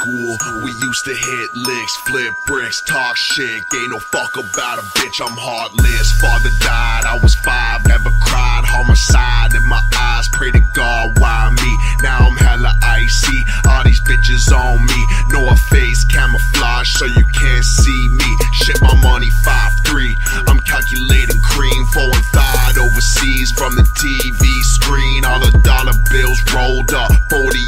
school, we used to hit licks, flip bricks, talk shit. Ain't no fuck about a bitch, I'm heartless. Father died, I was 5, never cried. Homicide in my eyes, pray to God, why me? Now I'm hella icy, all these bitches on me. North Face camouflage so you can't see me. Shit, my money 5'3", I'm calculating cream. Foreign thought overseas from the TV screen. All the dollar bills rolled up, 40